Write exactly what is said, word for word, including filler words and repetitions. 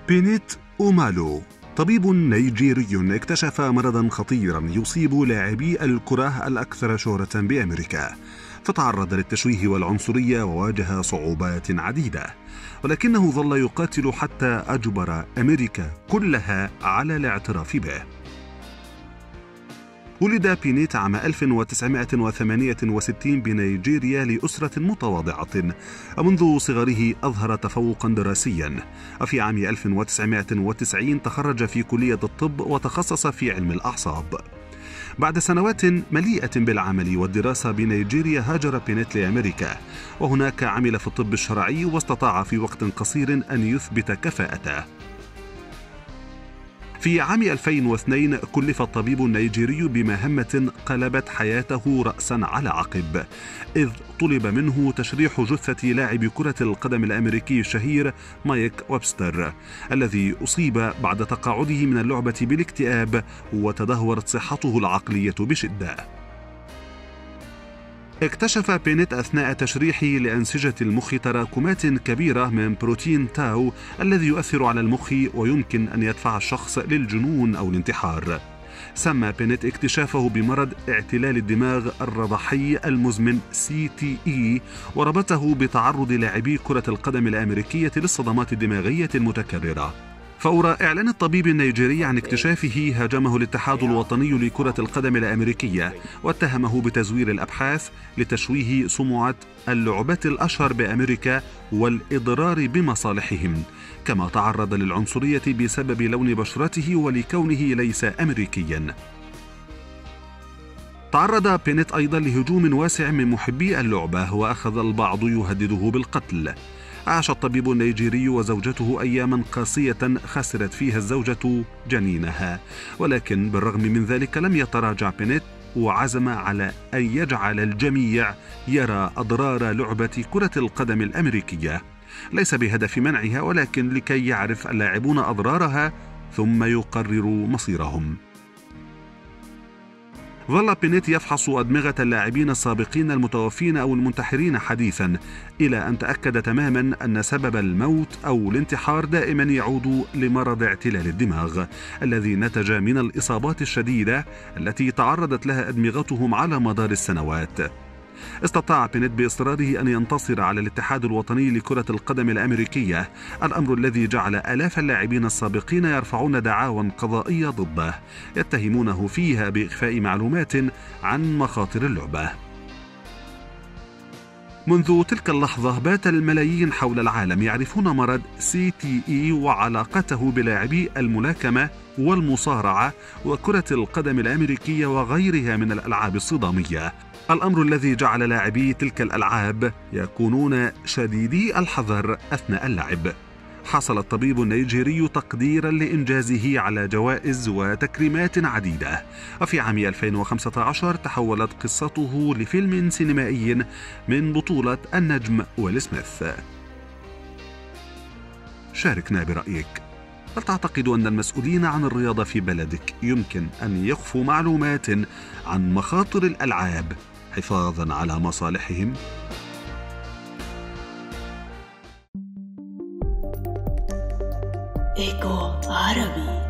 بينيت أومالو طبيب نيجيري اكتشف مرضا خطيرا يصيب لاعبي الكرة الأكثر شهرة بأمريكا، فتعرض للتشويه والعنصرية وواجه صعوبات عديدة، ولكنه ظل يقاتل حتى أجبر أمريكا كلها على الاعتراف به. ولد بينيت عام ألف وتسعمائة وثمانية وستين بنيجيريا لأسرة متواضعة، ومنذ صغره أظهر تفوقا دراسيا، وفي عام ألف وتسعمائة وتسعين تخرج في كلية الطب وتخصص في علم الأعصاب. بعد سنوات مليئة بالعمل والدراسة بنيجيريا هاجر بينيت لأمريكا، وهناك عمل في الطب الشرعي واستطاع في وقت قصير أن يثبت كفاءته. في عام ألفين واثنين كلف الطبيب النيجيري بمهمة قلبت حياته رأسا على عقب، إذ طلب منه تشريح جثة لاعب كرة القدم الأمريكي الشهير مايك ويبستر، الذي أصيب بعد تقاعده من اللعبة بالاكتئاب وتدهورت صحته العقلية بشدة. اكتشف بينيت أثناء تشريحه لأنسجة المخ تراكمات كبيرة من بروتين تاو الذي يؤثر على المخ ويمكن أن يدفع الشخص للجنون أو الانتحار. سمى بينيت اكتشافه بمرض اعتلال الدماغ الرضحي المزمن سي تي إي، وربطه بتعرض لاعبي كرة القدم الأمريكية للصدمات الدماغية المتكررة. فور إعلان الطبيب النيجيري عن اكتشافه هاجمه الاتحاد الوطني لكرة القدم الأمريكية واتهمه بتزوير الأبحاث لتشويه سمعة اللعبة الأشهر بأمريكا والإضرار بمصالحهم، كما تعرض للعنصرية بسبب لون بشرته ولكونه ليس أمريكيا. تعرض بينيت أيضا لهجوم واسع من محبي اللعبة، وأخذ البعض يهدده بالقتل. عاش الطبيب النيجيري وزوجته أياما قاسية خسرت فيها الزوجة جنينها، ولكن بالرغم من ذلك لم يتراجع بينيت، وعزم على أن يجعل الجميع يرى أضرار لعبة كرة القدم الأمريكية، ليس بهدف منعها ولكن لكي يعرف اللاعبون أضرارها ثم يقرروا مصيرهم. ظل بينيت يفحص أدمغة اللاعبين السابقين المتوفين أو المنتحرين حديثا، إلى أن تأكد تماما أن سبب الموت أو الانتحار دائما يعود لمرض اعتلال الدماغ الذي نتج من الإصابات الشديدة التي تعرضت لها أدمغتهم على مدار السنوات. استطاع بينيت بإصراره أن ينتصر على الاتحاد الوطني لكرة القدم الأمريكية، الأمر الذي جعل آلاف اللاعبين السابقين يرفعون دعاوى قضائية ضده يتهمونه فيها بإخفاء معلومات عن مخاطر اللعبة. منذ تلك اللحظة بات الملايين حول العالم يعرفون مرض سي تي إي وعلاقته بلاعبي الملاكمة والمصارعة وكرة القدم الأمريكية وغيرها من الألعاب الصدامية، الأمر الذي جعل لاعبي تلك الألعاب يكونون شديدي الحذر أثناء اللعب. حصل الطبيب النيجيري تقديرا لإنجازه على جوائز وتكريمات عديدة، وفي عام ألفين وخمسة عشر تحولت قصته لفيلم سينمائي من بطولة النجم ويل سميث. شاركنا برأيك، هل تعتقد أن المسؤولين عن الرياضة في بلدك يمكن أن يخفوا معلومات عن مخاطر الألعاب حفاظا على مصالحهم؟ إيكو عربي.